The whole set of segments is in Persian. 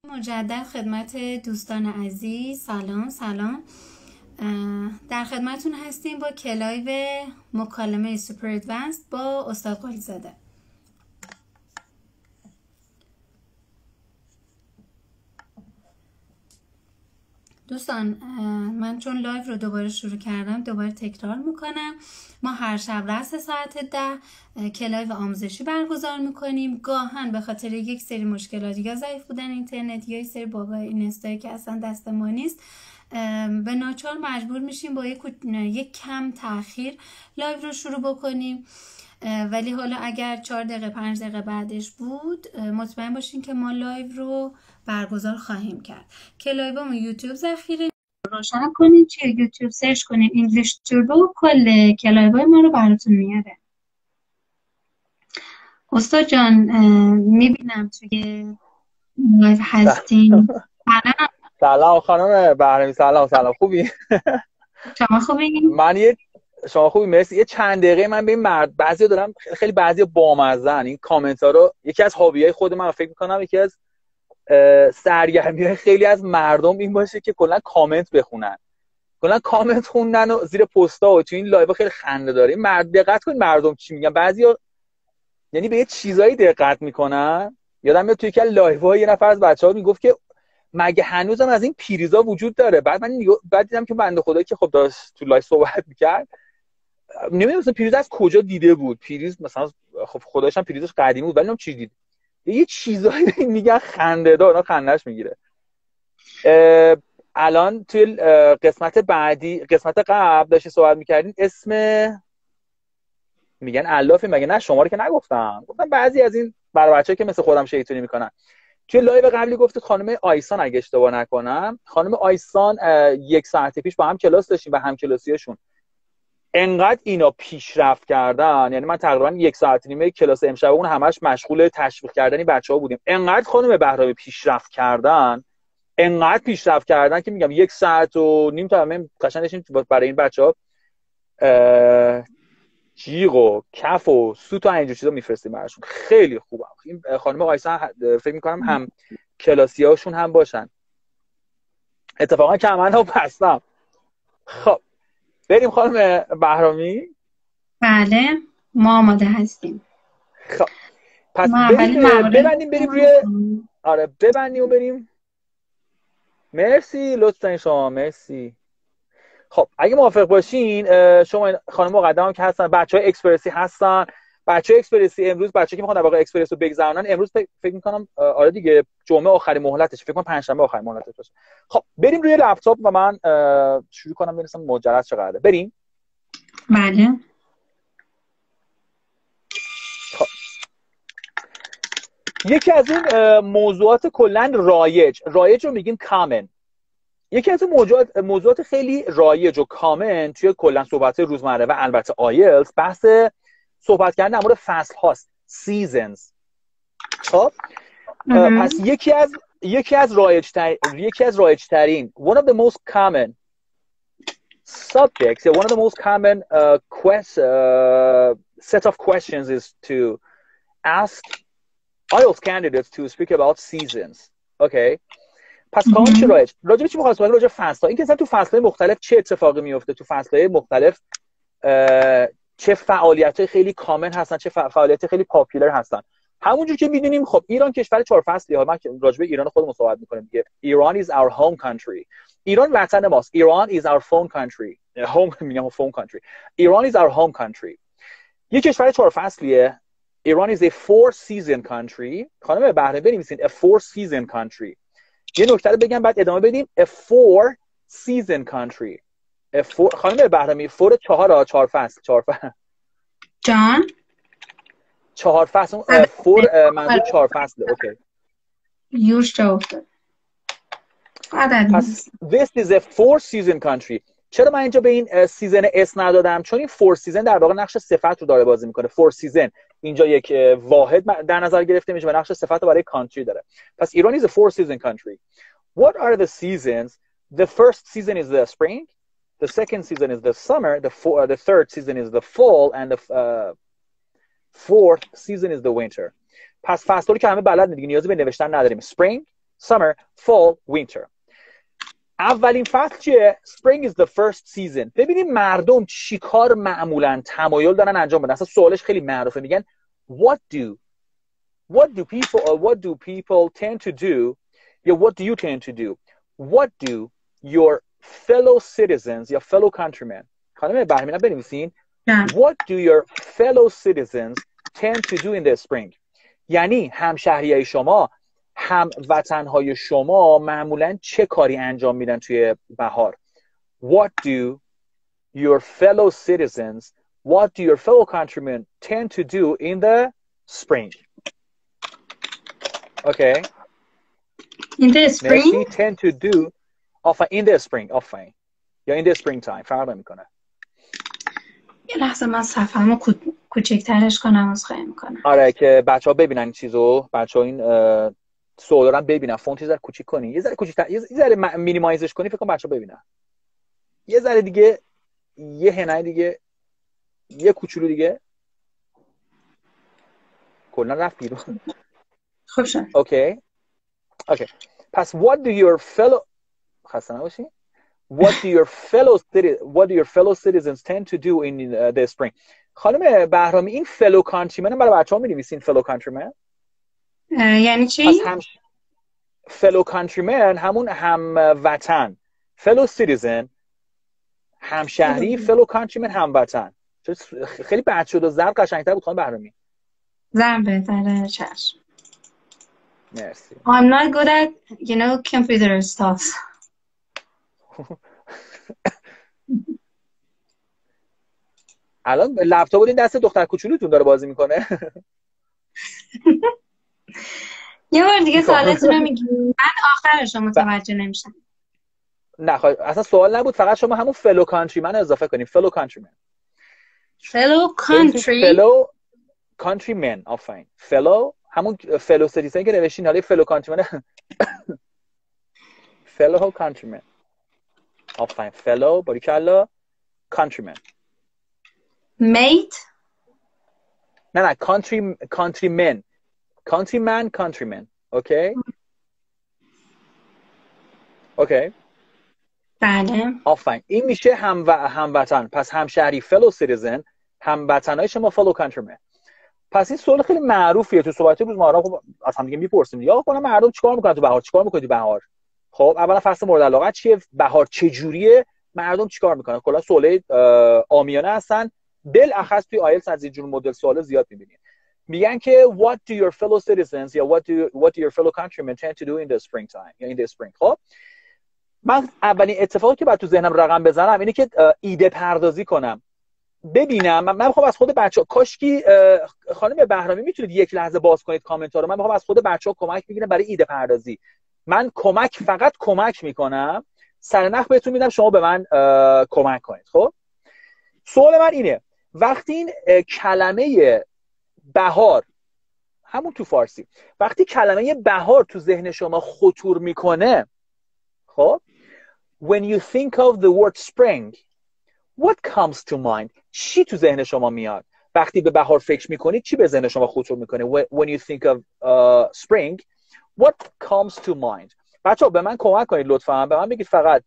مجدد خدمت دوستان عزیز، سلام. در خدمتون هستیم با کلایو مکالمه سوپر ادوانس با استاد قلی زاده. دوستان، من چون لایو رو دوباره شروع کردم دوباره تکرار میکنم. ما هر شب رأس ساعت 10 کلایو آموزشی برگزار میکنیم. گاهن به خاطر یک سری مشکلات یا ضعیف بودن اینترنت یا یک سری بابا اینستایی که اصلا دست ما نیست، به ناچار مجبور میشیم با یک کم تأخیر لایو رو شروع بکنیم. ولی حالا اگر 4 دقیقه 5 دقیقه بعدش بود، مطمئن باشین که ما لایو رو برگزار خواهیم کرد. که لایومو یوتیوب ذخیره روشن کنید، توی یوتیوب سرچ کنید انگلیش توربو، کل کلایوهای ما رو براتون میاره. استاد جان، میبینم توی لایو هستین. سلام خانم بهرمی، سلام خوبی؟ شما خوبی؟ شما خوبی؟ مرسی. یه چند دقیقه من به این بعضیا دارم، خیلی بعضیا بامزه‌ان این کامنت ها رو. یکی از هابیای خود من فکر می‌کنم یکی از سرگرمی‌های خیلی از مردم این باشه که کلا کامنت بخونن، کلا کامنت خوندن و زیر پست‌ها و تو این لایو خیلی خنده داره. دقت کنید مردم چی میگن. بعضیا یعنی به یه چیزایی دقت میکنن. یادم میاد توی یک لایوها یه نفر از بچه‌ها میگفت که مگه هنوزم از این پیریزا وجود داره. بعد دیدم که بنده خدایی که خب داشت تو لایو صحبت میکرد، نمیدونم مثلا پریز از کجا دیده بود. پریز مثلا خب خدایش هم پریزش قدیمی بود، ولی نمیدونم چی دید. یه چیزایی میگن خنده دار، خنده‌اش میگیره. الان توی قسمت قبل داشتی صحبت میکردین، اسم میگن الافه، مگه نه؟ شما رو که نگفتم، گفتم بعضی از این برای بچه‌ها که مثل خودم شیطونی میکنن. توی لایو قبلی گفتید خانم آیسان، اگه اشتباه نکنم خانم آیسان 1 ساعت پیش با هم کلاس داشتیم و همکلاسیاشون انقدر اینا پیشرفت کردن. یعنی من تقریبا 1 ساعت و نیم کلاس امشب اون همش مشغول تشویق کردن بچه‌ها بودیم. انقدر خانم بهرامی پیشرفت کردن که میگم 1 ساعت و نیم تا همین قشنگ داشتیم برای این بچه‌ها جیغ و کف و سوت و اینجور چیزا میفرستیم براشون. خیلی خوبه. این خانم آیسان فکر می‌کنم هم کلاسیاشون هم باشن. اتفاقا کمن ها هستم. خب بریم خانم بهرامی. بله، ما آماده هستیم. خب پس ببندیم بریم روی ببندیم و بریم. مرسی، لطفا شما مرسی. خب اگه موافق باشین، شما خانم مقدم که هستن، بچهای اکسپرسی هستن. بچهای اکسپرسی امروز، بچه‌ای که میخوان در واقع اکسپرس رو بگذرونن، امروز فکر می‌کنم آره دیگه جمعه آخرین مهلتش، فکر کنم پنجشنبه آخرین مهلتش باشه. خب بریم روی لپتاپ و من شروع کنم ببینم مجرد چقدره. بریم. بله. خب یکی از این موضوعات کلا رایج رو میگیم کامن. یکی از موضوعات خیلی رایج و کامن توی کلا صحبت روزمره و البته آیلتس بحث صحبت کردن در مورد فصل هاست، seasons. خب پس یکی از رایج ترین one of the most common subjects, one of the most common set of questions is to ask IELTS candidates to speak about seasons. Okay. پس کامن چه راجع به چی می‌خوایم صحبت کنیم؟ راجع به فصل‌ها. این که مثلا تو فصل‌های مختلف چه اتفاقی میفته، تو فصل‌های مختلف چه فعالیت‌های خیلی کامن هستن، چه فعالیت‌های خیلی پاپولار هستن. همونجور که می‌دونیم خب ایران کشور 4 فصلیه. من راجع به ایران خودمون صحبت می‌کنیم دیگه. Iran is our home country. ایران وطن ماست. Iran is our phone country. میگم phone country. Iran is our home country. یک کشور 4 فصلیه. Iran is a 4 season country. خانم بهرام بنویسین a 4 season country. یه نکته رو بگم بعد ادامه بدیم. A 4 season country. خانم بهرامی 4 4 فصل جان 4 فصل 4 منظور 4 فصله. اوکی. یوش جوفت. پس this is a 4 season country. چرا من اینجا به این سیزن اس ندادم؟ چون این 4 سیزن در واقع نقش صفت رو داره بازی میکنه. 4 سیزن اینجا یک واحد در نظر گرفته میشه و نقش صفت رو برای کانتری داره. پس ایران is a 4 season country. What are the seasons? The first season is the spring, the second season is the summer, the third season is the fall, and the fourth season is the winter. پس فصل رو که همه بلد دیگه نیازی به نوشتن نداریم. Spring, summer, fall, winter. اولین فصل چیه؟ Spring is the first season. ببینیم مردم چی کار معمولاً تمایل دارن انجام بدن. اصلا سوالش خیلی معروفه. میگن what do people tend to do? Yeah, what do you tend to do? What do your fellow citizens, your fellow countrymen, خانم بهرامین بنویسین. What do your fellow citizens tend to do in the spring? یعنی همشهریای شما، هموطنهای شما معمولاً چه کاری انجام میدن توی بهار؟ What do your fellow citizens, what do your fellow countrymen tend to do in the spring? Okay. In the spring? They tend to do in the spring, یا in the springtime. فرق نمیکنه. یه لحظه من صفحه‌مو کوچکترش کنم، عذرخواهی میکنم. آره که بچه‌ها ببینن این چیزو، بچه‌ها این سوالا رو ببینن. فونت یه ذره کوچیک کنی، یه ذره کوچیک‌تر، یه ذره مینیمایزش کنی، فکر کنم بچه‌ها ببینن. یه ذره دیگه، یه هنای دیگه، یه کوچولو دیگه. کلا رفت بیرون. خب شد. اوکی. پس what do your fellow خسته نباشی. What do your fellow citizens tend to do in the spring? خانم بهرامی این fellow countrymen برای بچه‌ها می‌نویسین fellow countrymen؟ یعنی چی؟ پس fellow countrymen همون هموطن. fellow citizen همشهری، fellow countrymen هموطن. خیلی بد شد و ضرب قشنگ‌تر بود خانم بهرامی. ضرب بهتره، چشم. مرسی. I'm not good at, computer stuff. الان لپتاپ این دست دختر کوچولوتون داره بازی میکنه. یه بار دیگه سوالتون رو میگی، من آخرش رو متوجه نمیشم. نه اصلا سوال نبود، فقط شما همون fellow countrymen اضافه کنیم. fellow countrymen. fellow countrymen آفرین. fellow همون fellow citizen که نوشتین، حالا fellow countrymen fellow countrymen آفرین. fellow باریکلا countrymen. mate نه countrymen اوکی. بله آفرین. این میشه هموطن. پس همشهری fellow citizen، هموطنای شما fellow countrymen. پس این سوال خیلی معروفیه تو صحبت روزمره. خب از هم دیگه میپرسیم یا خب مردم چیکار میکنن تو بهار، چیکار میکنی تو بهار؟ خب اولا فصل مورد علاقه چیه؟ بهار چه جوریه؟ مردم چیکار میکنن؟ کلا سوالای عامیانه هستن. بالاخص توی آیلتس از این جور مدل سوال زیاد میبینید. میگن که what do your fellow citizens یا what do your fellow countrymen tend to do in the springtime یا in the spring. خب من اولین اتفاقی که بعد تو ذهنم رقم بزنم اینه که ایده پردازی کنم، ببینم. من میخوام از خود بچه‌ها، کاشکی خانم بهرامی میتونید یک لحظه باز کنید کامنت ها رو. من میخوام از خود بچه‌ها کمک بگیرم برای ایده پردازی. من فقط کمک میکنم، سرنخ بهتون میدم، شما به من کمک کنید. خب سوال من اینه، وقتی این کلمه بهار، همون تو فارسی، وقتی کلمه بهار تو ذهن شما خطور میکنه، خب when you think of the word spring what comes to mind؟ چی تو ذهن شما میاد؟ وقتی به بهار فکر میکنید چی به ذهن شما خطور میکنه؟ when you think of spring what comes to mind؟ بچه‌ها به من کمک کنید لطفاً، به من بگید فقط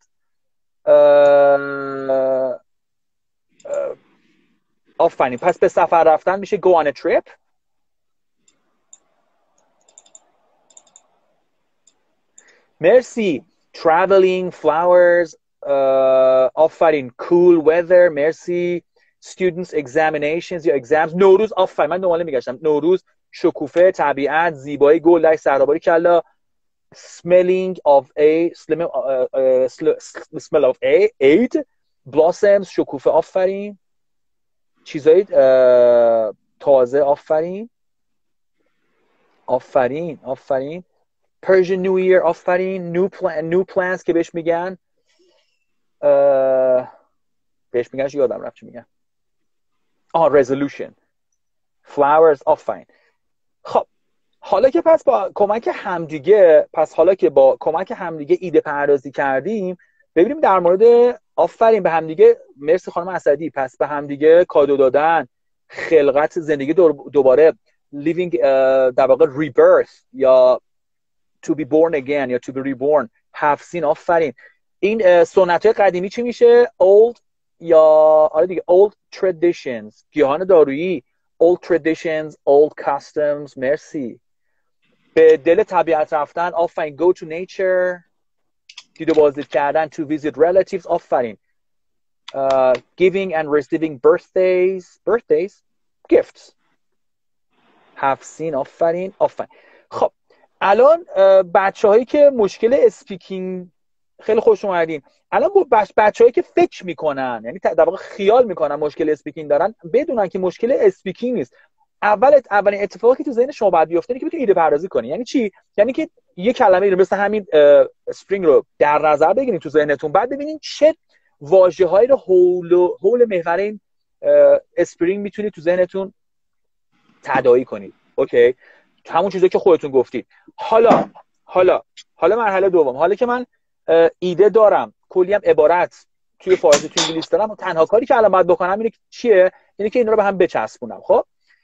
آفرین. پس به سفر رفتن میشه go on a trip. مرسی. traveling, flowers, آفرین. cool weather. مرسی. students examinations یا exams. نوروز. آفرین، من دنبال میگشتم. نوروز، شکوفه، طبیعت، زیبایی، گل در صحرا کلا. smelling of smell of aid. blossoms، شکوفه. آفرین. چیزایی تازه. آفرین. Persian New Year. آفرین. new plans که بهش میگن یادم رفت چی میگن. resolution. flowers. آفرین. خب حالا که با کمک همدیگه ایده پردازی کردیم، ببینیم در مورد آفرین به همدیگه. مرسی خانم اسدی. پس به همدیگه کادو دادن، خلقت، زندگی دوباره living، در واقع rebirth یا to be born again یا to be reborn have seen. آفرین. این سنت های قدیمی چی میشه؟ old یا آره دیگه old traditions، گیاهان دارویی، old traditions, old customs. مرسی. به دل طبیعت رفتن. آفرین. go to nature، دید و بازدید کردن. to visit relatives. آفرین. giving and receiving birthdays gifts have seen. آفرین. خب الان بچه هایی که مشکل اسپیکینگ، خیلی خوش اومدین. الان با بچه هایی که فکر میکنن، یعنی در واقع خیال میکنن مشکل اسپیکینگ دارن، بدونن که مشکل اسپیکینگ نیست. اولین اتفاقی که تو ذهن شما باید بیفته اینه که بتونی ایده پردازی کنی. یعنی چی؟ یعنی که یه کلمه رو مثل همین اسپرینگ رو در نظر بگیرید تو ذهنتون، بعد ببینید چه واژه‌هایی رو حول محور این اسپرینگ میتونید تو ذهنتون تداعی کنید. اوکی؟ همون چیزایی که خودتون گفتید. حالا مرحله دوم. حالا که من ایده دارم، کلی هم عبارت توی فارسی تو انگلیسی دارم، تنها کاری که الان باید بکنم اینه که چیه؟ اینه که اینا رو به هم بچسبونم. خب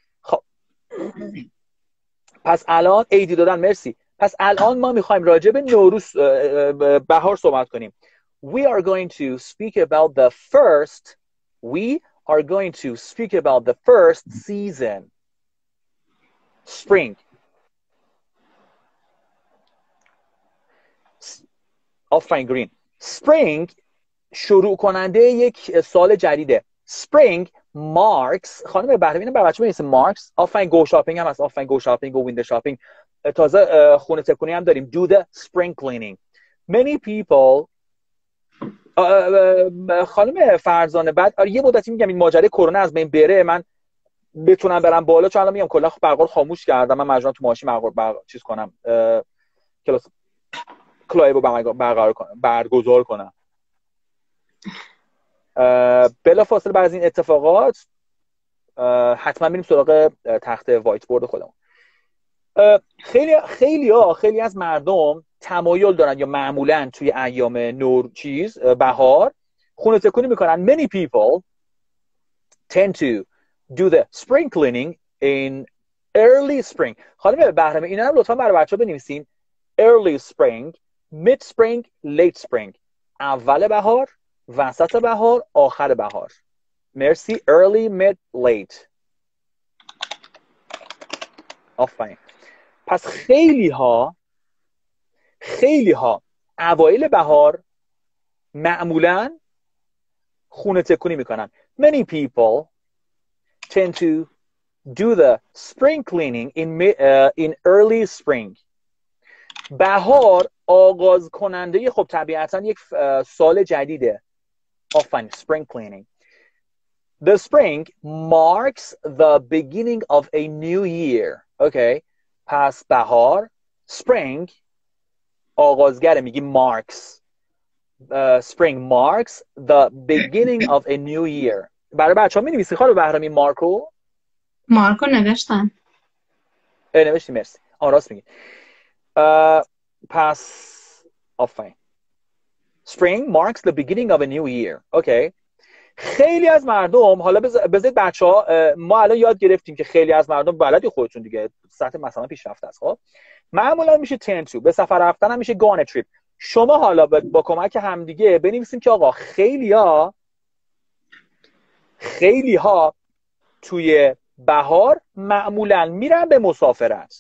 پس الان ایدی دادن. مرسی. پس الان ما میخوایم راجع به نوروز، بهار صحبت کنیم. We are going to speak about the first season. Spring. آفرین گرین. Spring شروع کننده یک سال جدیده. Spring marks، خانم بهرام اینو برای بچه‌ها بنویسید. مارکس. آفرین. گو شاپینگ هم هست. آفرین. گو شاپینگ و ویندو شاپینگ. تازه خونه تکونی هم داریم. do the spring cleaning. Many people. خانم فرزانه بعد یه مدتی میگم این ماجرای کرونا از بین بره، من بتونم برم بالا، چون الان میگم کلا برقرار خاموش کردم. من مجبورم تو ماشین چیز کنم، کلاس کلایو برگزار کنم. بلافاصله بعد از این اتفاقات حتما بریم سراغ تخت وایت بورد خودمون. خیلی از مردم تمایل دارن یا معمولا توی ایام بهار خونه تکونی میکنن. Many people tend to do the spring cleaning in early spring. خانم بهرام اینا رو لطفا برای بچه‌ها بنویسین. early spring, mid spring, late spring. اول بهار، وسط بهار، آخر بهار. مرسی. early, mid, late. آفرین. پس خیلی ها اوایل بهار معمولاً خونه تکونی میکنن. Many people tend to do the spring cleaning in early spring. بهار آغاز کننده خب طبیعتاً یک سال جدیده. آفرین. spring cleaning. The spring marks the beginning of a new year. Okay. پس بهار، spring آغازگره، میگی marks. Spring marks the beginning of a new year. برای بچه ها می نویسی خانم بهرامی مارکو نوشتم. نوشتی. مرسی. راست میگی. پس آفرین. Spring marks the beginning of a new year. Okay. خیلی از مردم، حالا بذارید بچه ها، ما الان یاد گرفتیم که خیلی از مردم بلدی خودتون دیگه، سطح مثلا پیشرفته است. خب معمولا میشه tend to، به سفر رفتن هم میشه go on a trip. شما حالا با کمک همدیگه بنویسیم که آقا خیلی ها توی بهار معمولا میرن به مسافرت.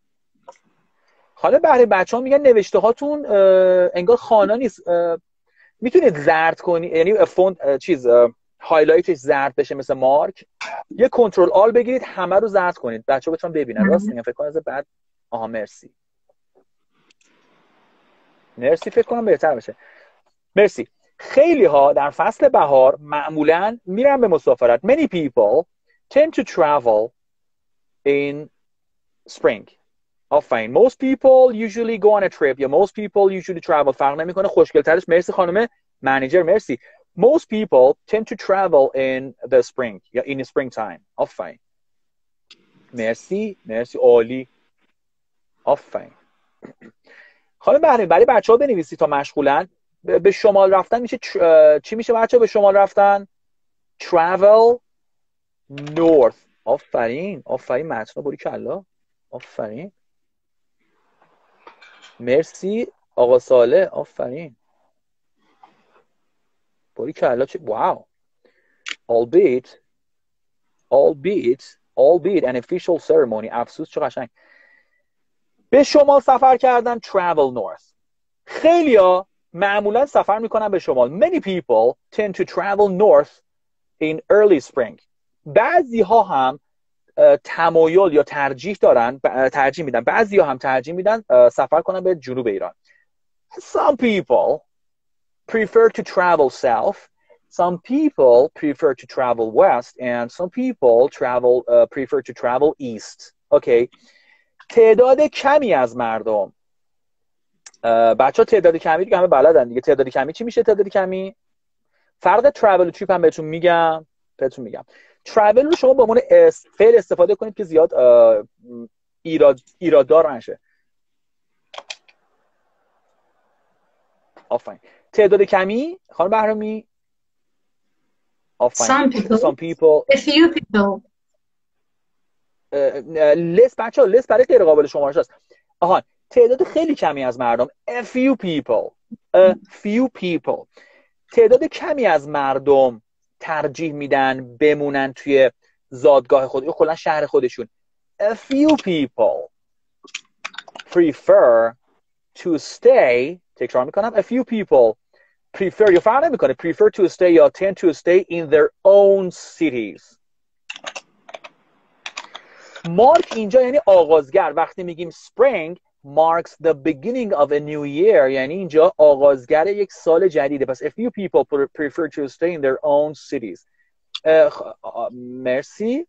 حالا برای بچه‌ها میگن نوشته هاتون انگار خوانا نیست. میتونید زرد کنی، یعنی فونت هایلایتش زرد بشه مثل مارک. یه کنترل آل بگیرید همه رو زرد کنید بچه‌ها بتونن ببینن. راست میگم فکر کنم از بعد مرسی. فکر کنم بهتر بشه. مرسی. خیلی ها در فصل بهار معمولاً میرن به مسافرت. Many people tend to travel in spring. آفرین. Most people usually go on a trip. یا most people usually travel. فرق نمیکنه. خوشگل‌ترش. مرسی خانم منیجر. مرسی. Most people tend to travel in the spring. یا in the springtime. آفرین. مرسی. عالی. آفرین. خانم بهرام برای بچه‌ها بنویسی تا مشغولن. به شمال رفتن میشه چی میشه بچه‌ها؟ به شمال رفتن travel north. آفرین. متن باری کلا. آفرین. مرسی آقا صالح، آفرین. باری کلا چه واو. albeit an official ceremony. افسوس چه قشنگ. به شمال سفر کردن travel north. خیلیا معمولا سفر میکنن به شمال. Many people tend to travel north in early spring. بعضی ها هم تمایل یا ترجیح میدن. بعضی ها هم ترجیح میدن سفر کنن به جنوب ایران. Some people prefer to travel south. Some people prefer to travel west, and some people prefer to travel east. Okay. تعداد کمی از مردم. بچه ها تعداد کمی دیگه همه بلدن دیگه. تعداد کمی چی میشه؟ تعداد کمی فرق travel و trip هم بهتون میگم. travel رو شما به عنوان فعل استفاده کنید که زیاد ایراددار نشه. آفرین. تعداد کمی خانم بهرامی. Some people. A few people. less بچه ها less برای غیر قابل شمارش هست. آها تعداد خیلی کمی از مردم. A few people. تعداد کمی از مردم ترجیح میدن بمونن توی زادگاه خود یا کلا شهر خودشون. A few people prefer to stay. تکرار میکنم. A few people prefer یا فرق نمیکنه prefer to stay یا tend to stay in their own cities. مارک اینجا یعنی آغازگر. وقتی میگیم spring marks the beginning of a new year یعنی اینجا آغازگر یک سال جدیده. پس a few people prefer to stay in their own cities. مرسی.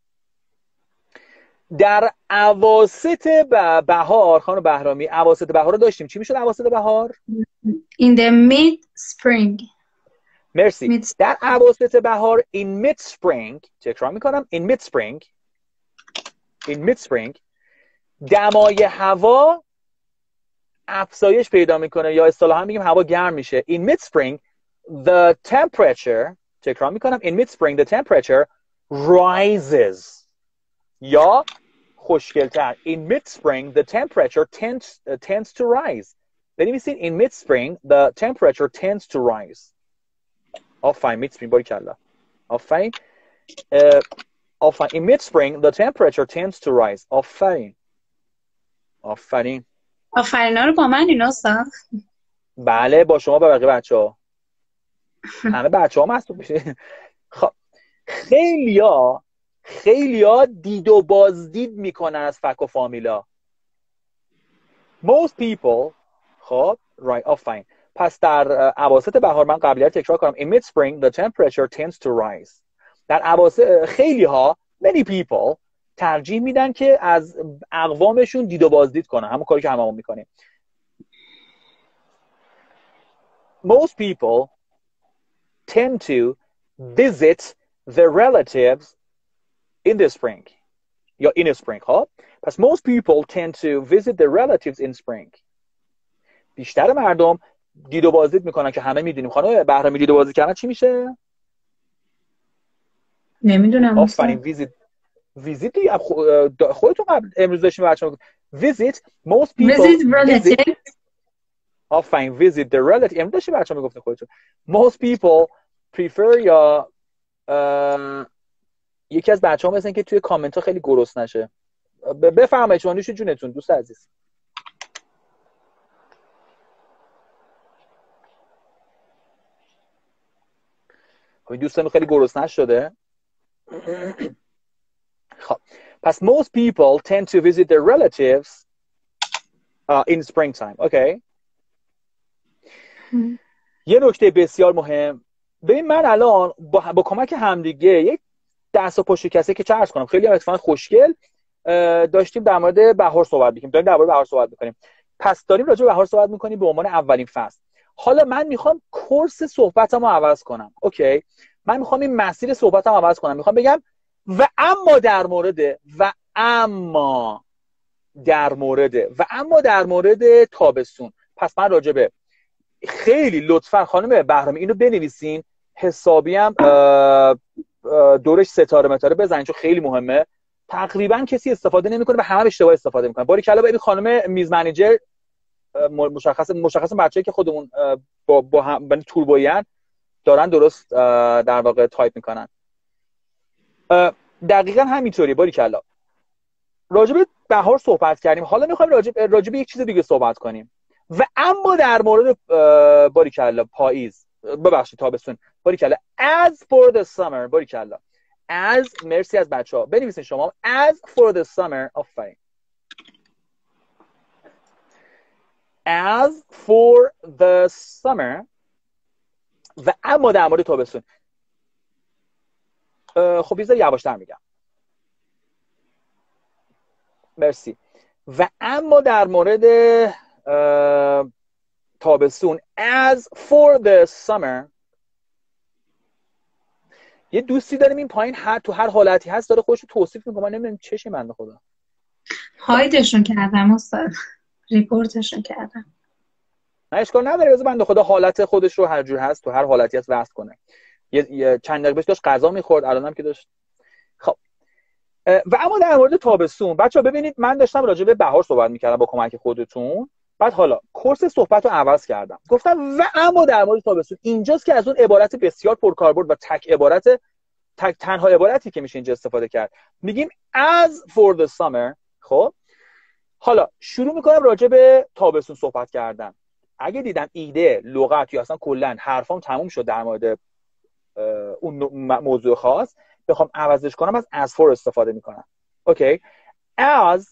در اواسط بهار خانم بهرامی اواسط بهار رو داشتیم. چی میشد اواسط بهار؟ In the mid-spring. مرسی. در اواسط بهار in mid-spring تکرار میکنم in mid-spring دمای هوا افزایش پیدا میکنه یا اصطلاحاً میگیم هوا گرم میشه. In mid-spring the temperature تکرار میکنم in mid-spring the temperature rises یا خوشگلتر in mid-spring the temperature tends to rise. بنویسید in mid-spring the temperature tends to rise. آفرین mid-spring باری کلا. آفرین in mid-spring the temperature tends to rise. آفرین ها رو با من اینا استاد. بله با شما با بقیه بچه‌ها. همه بچه‌ها محسوب میشه. خب خیلیا دید و بازدید میکنن از فک و فامیلا. Most people خب right آفرین. پس در اواسط بهار من قبلی‌ها تکرار کنم in mid-spring the temperature tends to rise. در اواسط خیلی‌ها many people ترجیح میدن که از اقوامشون دید و بازدید کنن. همون کاری که هممون میکنیم. Most people tend to visit their relatives in the spring یا in the spring. ها پس most people tend to visit their relatives in spring. بیشتر مردم دید و بازدید میکنن که همه میدونیم. خانم بهرامی دید و بازدید کردن چی میشه؟ نمیدونم. آفرین ویزیت خودتون قبل امروز داشتیم بچه‌ها visit most people visit relatives. آفرین visit the relative امروز داشتیم بچه‌ها میگفتن خودتون. most people prefer یا یکی از بچه‌ها مثلا که توی کامنت ها خیلی گرسنه نشه بفرمایید شما نوش جونتون دوست عزیز. دوستان خیلی گرسنه شده. خب پس most people tend to visit their relatives in springtime. Okay. یه نکته بسیار مهم. ببین من الان با کمک همدیگه یک دست و پشت کسی که چه عرض کنم خیلی اتفاقا خوشگل داشتیم در مورد بهار صحبت می‌کنیم. داریم در مورد بهار صحبت می‌کنیم. پس داریم راجع به بهار صحبت می‌کنیم به عنوان اولین فصل. حالا من میخوام کورس صحبتمو عوض کنم. اوکی. من میخوام این مسیر صحبتمو عوض کنم. میخوام بگم و اما در مورد تابستون. پس من راجع به خیلی لطفا خانم بهرامی اینو بنویسین حسابی هم دورش ستاره متاره بزنین چون خیلی مهمه. تقریبا کسی استفاده نمیکنه و همه اشتباه استفاده میکنن. باریکلا ببین خانم میز منیجر مشخص بچه‌ای که خودمون با هم توربوین دارن درست در واقع تایپ میکنن. دقیقاً همینطوری. باریکلا. راجع به بهار صحبت کردیم، حالا میخوایم راجع به یک چیز دیگه صحبت کنیم و اما در مورد باریکلا پاییز، ببخشید تابستون. باریکلا. as for the summer. باریکلا. as، مرسی از بچه‌ها بنویسین شما as for the summer. آفرین. as for the summer و اما در مورد تابستون. خب یه ذره یواش‌تر میگم. مرسی. و اما در مورد تابستون as for the summer. یه دوستی داریم این پایین تو هر حالتی هست داره خودش رو توصیف میکنه، من نمیدونم چشه بنده خدا. هایدشون کردم استاد، ریپورتشون کردم. نه اشکال نداره، بذار بنده خدا حالت خودش رو هر جور هست تو هر حالتی هست وصف کنه. یه چند دقیقه داشت غذا میخورد، الانم که داشت. خب و اما در مورد تابستون بچه‌ها ببینید، من داشتم راجع به بهار صحبت میکردم با کمک خودتون، بعد حالا کورس صحبت رو عوض کردم، گفتم و اما در مورد تابستون. اینجاست که از اون عبارت بسیار پرکاربرد و تنها عبارتی که میشه اینجا استفاده کرد، میگیم as for the summer. خب حالا شروع میکنم راجع به تابستون صحبت کردن. اگه دیدم ایده، لغت یا اصلا کلا حرفام تموم شد در مورد اون موضوع خاص، بخوام عوضش کنم از for استفاده میکنم. اوکی. as،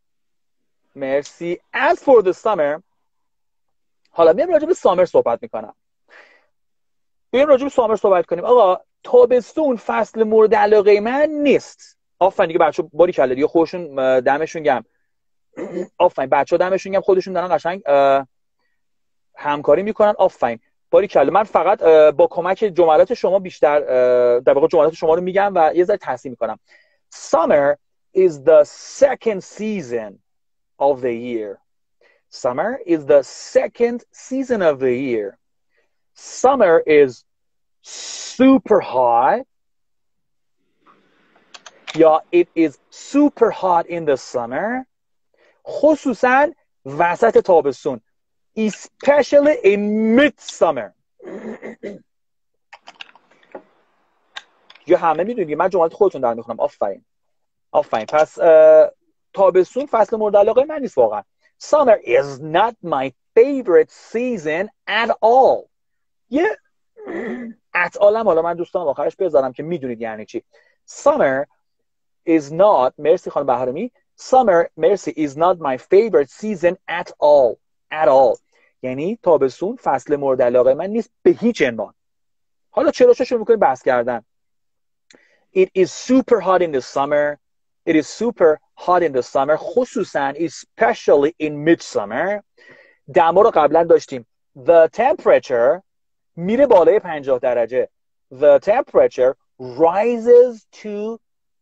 مرسی. as for the summer. حالا میام راجع به سامر صحبت میکنم. بیایم راجع به سامر صحبت کنیم. آقا تابستون فصل مورد علاقه من نیست. آفرین دیگه بچه‌ها، باریکلا دیگه، خودشون دمشون گرم. آفرین بچه‌ها دمشون گرم، خودشون دارن قشنگ همکاری میکنن. آفرین باریکلا. من فقط با کمک جملات شما بیشتر در واقع جملات شما رو میگم و یه ذره تصحیح میکنم. Summer is the second season of the year. Summer is the second season of the year. Summer is super hot. یا it is super hot in the summer. خصوصا وسط تابستون. Especially in midsummer. یا همه میدونید من جملات خودتون دارم میخونم. آفرین. پس تابستون فصل مورد علاقه من نیست واقعا. Summer is not my favorite season at all. یه at all هم حالا من دوستان آخرش بذارم که میدونید یعنی چی. Summer is not، مرسی خانم بهارمی. Summer، مرسی، is not my favorite season at all. At all. یعنی تابستون فصل مورد علاقه من نیست به هیچ عنوان. حالا چرا شروع میکنیم بحث کردن. It is super hot in the summer. It is super hot in the summer. خصوصا especially in midsummer. دما رو قبلا داشتیم. The temperature میره بالای 50 درجه. The temperature rises to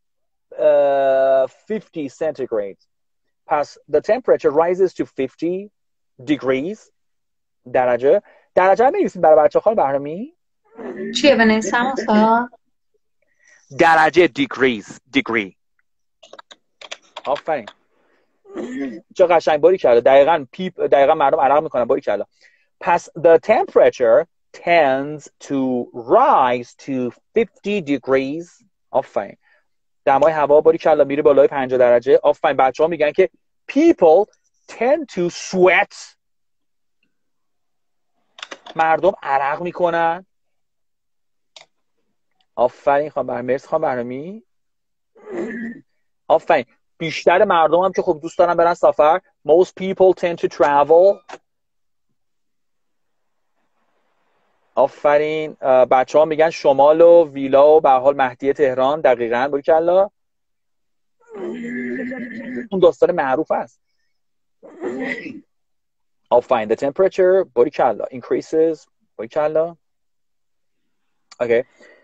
50 centigrade. پس the temperature rises to 50 degrees. درجه رو می‌نویسیم برای بچه‌ها خانم بهرامی؟ چیه بنویسم استاد؟ درجه degree. آفرین. چه قشنگ، باریکلا. دقیقاً مردم عرق میکنن. باریکلا. پس the temperature tends to rise to 50 degrees. آفرین. دمای هوا باریکلا میره بالای 50 درجه. آفرین. بچه‌ها میگن که people tend to sweat. مردم عرق میکنن. آفرین مرسی خانم بهرامی. آفرین. بیشتر مردم هم که خب دوست دارن برن سفر. Most people tend to travel. آفرین. بچه ها میگن شمال و ویلا و به حال مهدی تهران. دقیقاً باریکلا. اون داستان معروف است. آفرین. The temperature باریکلا increases. باریکلا. Okay.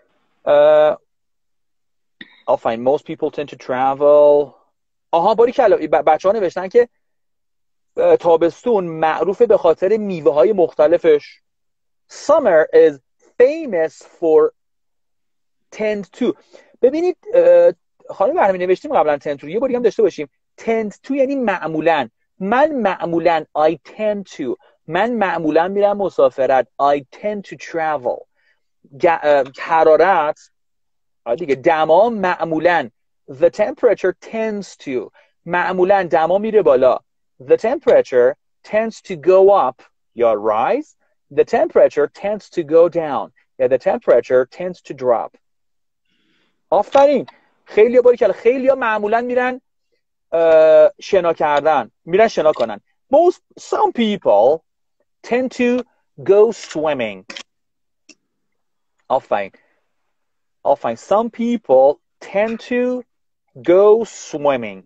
آفرین. Most people tend to travel. آها باریکلا. بچه ها نوشتن که تابستون معروفه به خاطر میوه های مختلفش. Summer is famous for tend to. ببینید خانم بهرامی نوشتیم قبلا tend to. یه باری هم داشته باشیم. tend to یعنی معمولاً. من معمولا من معمولا میرم مسافرت. I tend to travel. حرارت دیگه، دما معمولا the temperature tends to، معمولا دما میره بالا. The temperature tends to go up یا rise. The temperature tends to go down یا the temperature tends to drop. آفرین. خیلی ها معمولا میرن شنا کردن، میرن شنا کنن. Some people tend to go swimming. آفرین. Some people tend to go swimming.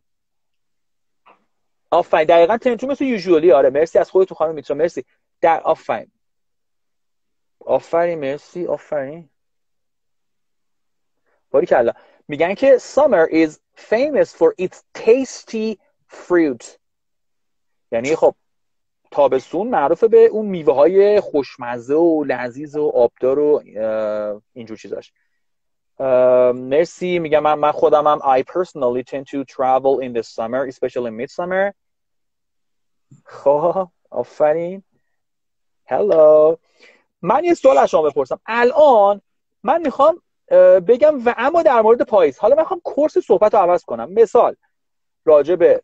آفرین. دقیقاً tend to مثل usually. آره مرسی از خودتون خانم میترا، مرسی. در آفرین مرسی. باریکلا. میگن که summer is famous for its tasty fruit. یعنی خب تابستون معروفه به اون میوه های خوشمزه و لذیذ و آبدار و اینجور چیزاش. مرسی. میگم من خودمم I personally tend to travel in the summer, especially midsummer. خب آفرین. Hello. من یه سوال از شما بپرسم. الان من میخوام بگم و اما در مورد پاییز. حالا من میخوام کورس صحبت رو عوض کنم. مثال راجع به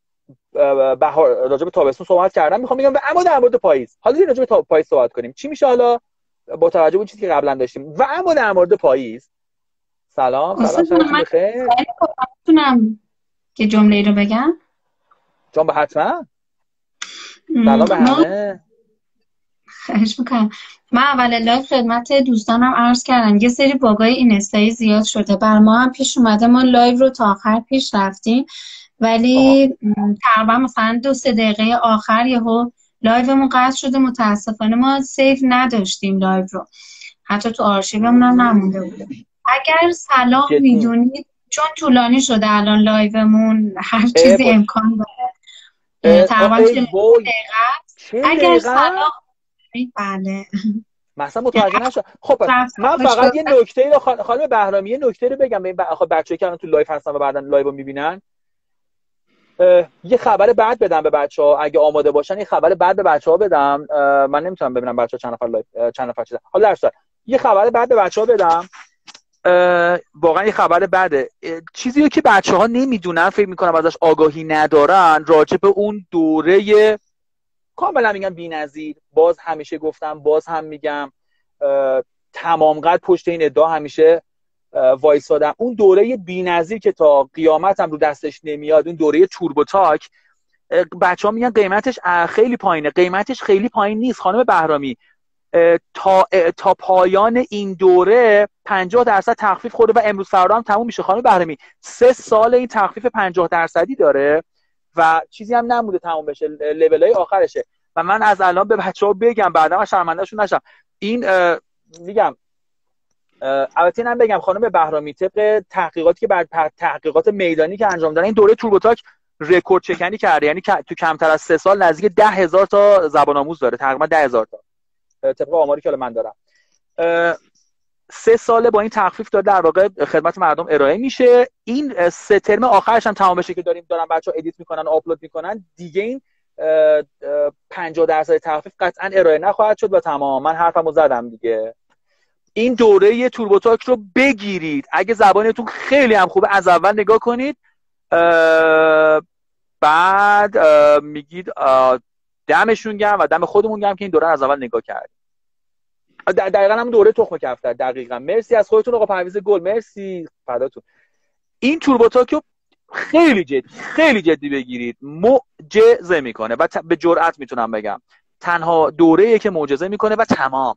تابستون صحبت کردم، میخوام بگم و اما در مورد پاییز. حالا راجع به پاییز صحبت کنیم. چی میشه حالا با توجه به اون چیزی که قبلا داشتیم؟ و اما در مورد پاییز. سلام شبتون بخیر. میتونم که جمله رو بگم؟ جان حتما. سلام به همه. خواهش میکنم. من اول لایو خدمت دوستانم عرض کردم یه سری باگای اینستایی زیاد شده، بر ما هم پیش اومده، ما لایو رو تا آخر پیش رفتیم ولی تقریبا مثلا 2-3 دقیقه آخر یهو لایومون قطع شده. متاسفانه ما سیو نداشتیم لایو رو، حتی تو آرشیومون هم نمونده بوده. اگر صلاح میدونید چون طولانی شده الان لایومون، هر چیزی امکان داره تقریبا 40 دقیقه. اگر صلاح بله مثلا متوجه نشد. خب من فقط یه نکته رو خانم بهرامی یه نکته رو بگم به بچه‌ها که الان تو لایو هستن و بعداً لایو رو می‌بینن. یه خبر بعد بدم به بچه‌ها اگه آماده باشن. یه خبر بعد به بچه‌ها بدم. من نمیتونم ببینم بچه‌ها چند نفر چیزا. حالا درست یه خبر بعد به بچه‌ها بدم. واقعا یه خبر بعده. چیزی رو که بچه‌ها نمیدونن، فکر می‌کنم ازش آگاهی ندارن، راجع به اون دوره کاملا میگم بی‌نظیر. باز همیشه گفتم، باز هم میگم، تمام قد پشت این ادعا همیشه وایسادم. اون دوره بی‌نظیر که تا قیامت هم رو دستش نمیاد، اون دوره توربوتاک، بچه‌ها میگن قیمتش خیلی پایینه. قیمتش خیلی پایین نیست خانم بهرامی. تا پایان این دوره 50% تخفیف خورده و امروز فردا هم تموم میشه خانم بهرامی. 3 سال این تخفیف 50% داره و چیزی هم نموده تموم بشه، لولای آخرشه. و من از الان به بچه‌ها بگم بعدا من شرمنده‌شون نشم، این میگم البته اینم بگم خانم بهرامی، طبق تحقیقاتی که بعد تحقیقات میدانی که انجام دادن، این دوره توربوتاک رکورد شکنی کرده. یعنی تو کمتر از 3 سال نزدیک 10,000 تا زبان آموز داره، تقریبا 10,000 تا طبق آماری که من دارم. 3 ساله با این تخفیف داره در واقع خدمت مردم ارائه میشه. این 3 ترم آخرش هم تمام بشه که دارن بچه‌ها ادیت میکنن و آپلود میکنن دیگه، این 50% تخفیف قطعا ارائه نخواهد شد و تمام. من حرفمو زدم دیگه. این دوره توربوتاک رو بگیرید، اگه زبانتون خیلی هم خوبه از اول نگاه کنید، بعد میگید دمشون گرم و دم خودمون گرم که این دوره از اول نگاه کردیم. دقیقاً هم دوره تخم کفتر. دقیقاً. مرسی از خودتون آقا پرویز گل، مرسی فداتون. این توربوتاک رو خیلی جدی بگیرید، معجزه میکنه و به جرئت میتونم بگم تنها دوره‌ایه که معجزه میکنه و تمام.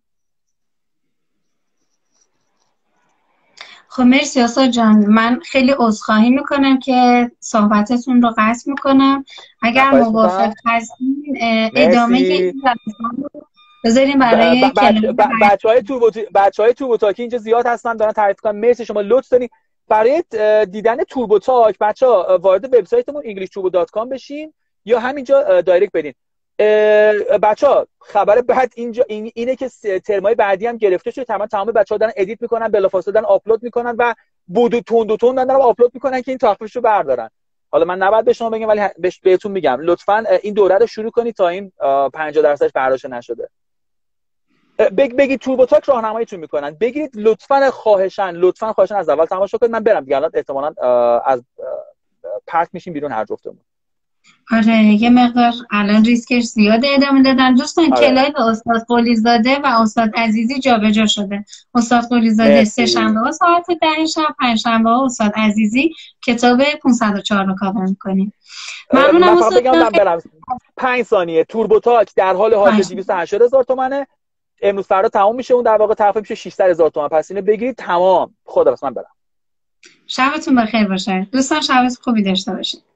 خب مرسی آسا جان. من خیلی عذرخواهی میکنم که صحبتتون رو قطع میکنم. اگر موافق هستین ادامه این رو بذاریم برای بچهای توربوتاکی اینجا زیاد هستن دارن تعریف کنن. مرسی شما لطف دارین. برای دیدن توربوتاک بچه‌ها وارد وبسایتمون englishturbo.com بشین یا همینجا دایرکت بدین. بچه‌ها خبر بعد اینجا اینه که ترمای بعدی هم گرفته شده. تمام بچه‌ها دارن ادیت میکنن، بلافاصله دارن آپلود میکنن و تون دارن آپلود میکنن که این تخفیفشو بردارن. حالا من نباید به شما بگم ولی بهتون میگم لطفاً این دوره رو شروع کنید تا این 50% برداشت نشده. بگید توربو تاک راهنماییتون میکنن، بگید لطفاً خواهشاً از اول تماشا کنید. من برم دیگه الان احتمالاً از پارک میشیم بیرون هر جفتمون. آره یه مقدار الان ریسکش زیاده ادامه دادن. دوستان کلای به استاد قلیزاده و استاد عزیزی جابجا شده. استاد قلیزاده سه شنبه ها ساعت 10 شب، پنج شنبه ها استاد عزیزی کتاب 504 رو کاور میکنیم. ممنونم استاد. بگم من برم 5 ثانیه. توربو تاک در حال حاضر 280,000 تومانه. امروز فردا تمام میشه، اون در واقع تخفیف میشه 600,000 تومان. پس اینو بگیرید تمام. خدا من برم. شبتون بخیر باشه دوستان، شب خوبی داشته باشید.